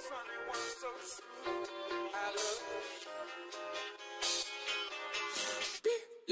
Yeah.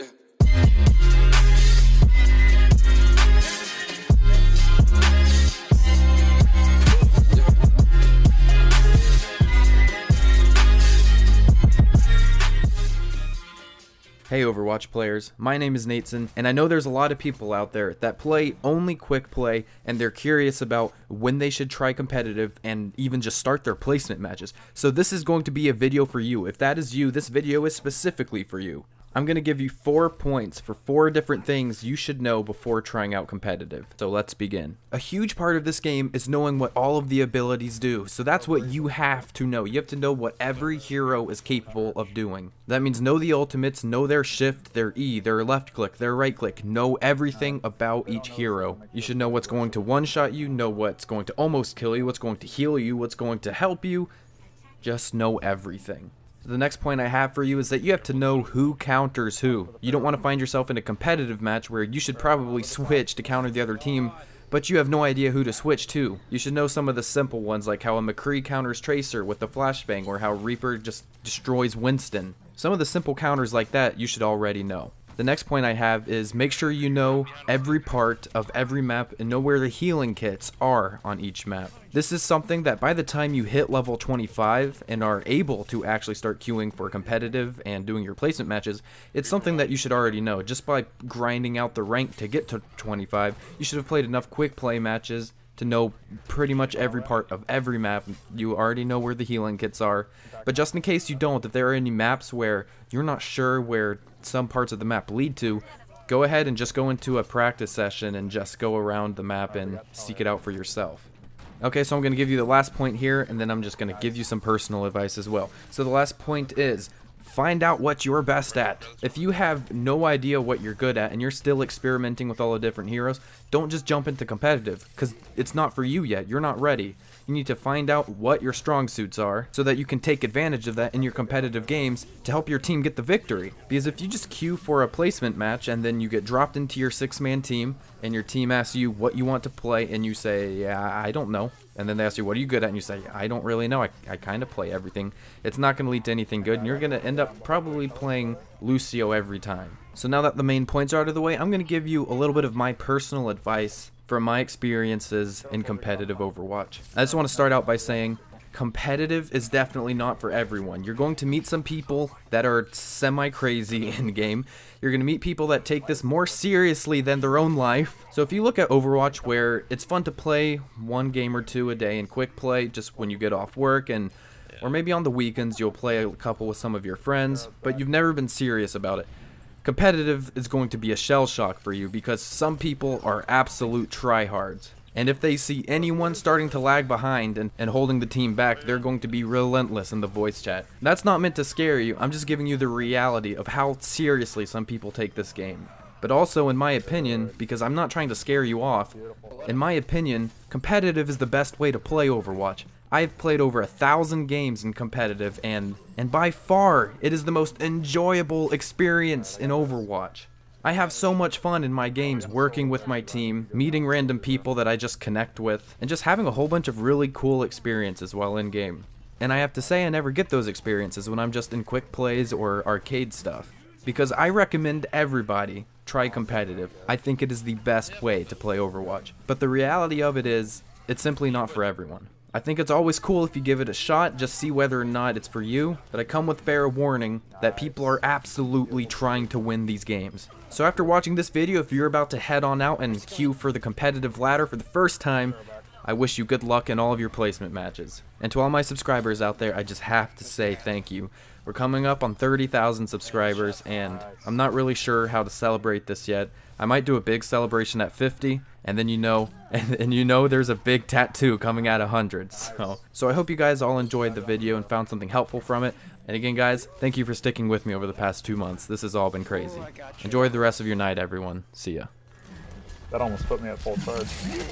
Hey Overwatch players, my name is Nateson, and I know there's a lot of people out there that play only quick play and they're curious about when they should try competitive and even just start their placement matches. So this is going to be a video for you. If that is you, this video is specifically for you. I'm going to give you 4 points for 4 different things you should know before trying out competitive. So let's begin. A huge part of this game is knowing what all of the abilities do. So that's what you have to know. You have to know what every hero is capable of doing. That means know the ultimates, know their shift, their E, their left click, their right click. Know everything about each hero. You should know what's going to one-shot you, know what's going to almost kill you, what's going to heal you, what's going to help you. Just know everything. The next point I have for you is that you have to know who counters who. You don't want to find yourself in a competitive match where you should probably switch to counter the other team, but you have no idea who to switch to. You should know some of the simple ones, like how a McCree counters Tracer with the flashbang, or how Reaper just destroys Winston. Some of the simple counters like that you should already know. The next point I have is make sure you know every part of every map and know where the healing kits are on each map. This is something that by the time you hit level 25 and are able to actually start queuing for competitive and doing your placement matches, it's something that you should already know. Just by grinding out the rank to get to 25, you should have played enough quick play matches to know pretty much every part of every map. You already know where the healing kits are. But just in case you don't, if there are any maps where you're not sure where some parts of the map lead to, go ahead and just go into a practice session and just go around the map and seek it out for yourself. Okay, so I'm going to give you the last point here, and then I'm just going to give you some personal advice as well. So the last point is, find out what you're best at. If you have no idea what you're good at and you're still experimenting with all the different heroes, don't just jump into competitive, because it's not for you yet. You're not ready. You need to find out what your strong suits are so that you can take advantage of that in your competitive games to help your team get the victory. Because if you just queue for a placement match and then you get dropped into your 6-man team and your team asks you what you want to play and you say, yeah, I don't know. And then they ask you, what are you good at? And you say, I don't really know. I kind of play everything. It's not going to lead to anything good, and you're going to end up probably playing Lucio every time. So now that the main points are out of the way, I'm going to give you a little bit of my personal advice from my experiences in competitive Overwatch. I just want to start out by saying competitive is definitely not for everyone. You're going to meet some people that are semi-crazy in game. You're going to meet people that take this more seriously than their own life. So if you look at Overwatch, where it's fun to play 1 game or 2 a day in quick play just when you get off work, and or maybe on the weekends you'll play a couple with some of your friends, but you've never been serious about it. Competitive is going to be a shell shock for you because some people are absolute tryhards. And if they see anyone starting to lag behind and holding the team back, they're going to be relentless in the voice chat. That's not meant to scare you, I'm just giving you the reality of how seriously some people take this game. But also, in my opinion, because I'm not trying to scare you off, in my opinion, competitive is the best way to play Overwatch. I've played over 1,000 games in competitive, and by far, it is the most enjoyable experience in Overwatch. I have so much fun in my games working with my team, meeting random people that I just connect with, and just having a whole bunch of really cool experiences while in game. And I have to say I never get those experiences when I'm just in quick plays or arcade stuff. Because I recommend everybody try competitive. I think it is the best way to play Overwatch. But the reality of it is, it's simply not for everyone. I think it's always cool if you give it a shot, just see whether or not it's for you, but I come with fair warning that people are absolutely trying to win these games. So after watching this video, if you're about to head on out and queue for the competitive ladder for the first time, I wish you good luck in all of your placement matches. And to all my subscribers out there, I just have to say thank you. We're coming up on 30,000 subscribers, and I'm not really sure how to celebrate this yet. I might do a big celebration at 50, and then you know there's a big tattoo coming at 100. So I hope you guys all enjoyed the video and found something helpful from it. And again, guys, thank you for sticking with me over the past 2 months. This has all been crazy. Enjoy the rest of your night, everyone. See ya. That almost put me at full charge.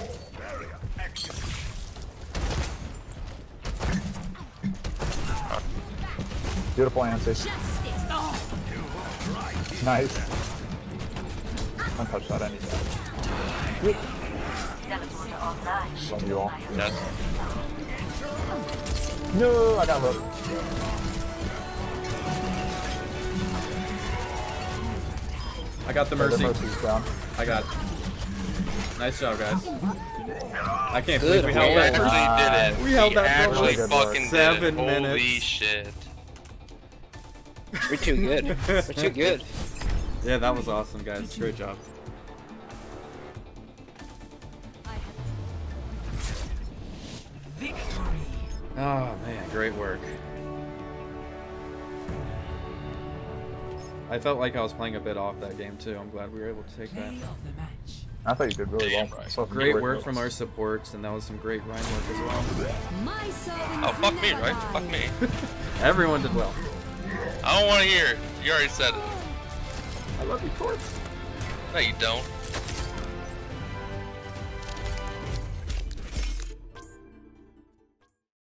Beautiful answer. Nice. Don't touch that anytime. Love you all. Yes. No, I got hooked. I got the The mercy. mercy's down. I got it. Nice job, guys. I can't Good believe we held work. that. Actually did it. We held that actually for fucking 7 did it. Holy minutes. shit. We're too good. We're too good. Yeah, that was awesome, guys. Great job. Oh man, great work. I felt like I was playing a bit off that game too. I'm glad we were able to take that. I thought you did really well. So Great work from our supports, and that was some great Ryan work as well. Oh, fuck me, right? Fuck me. Everyone did well. I don't want to hear it. You already said it. I love you, Corpse. No, you don't.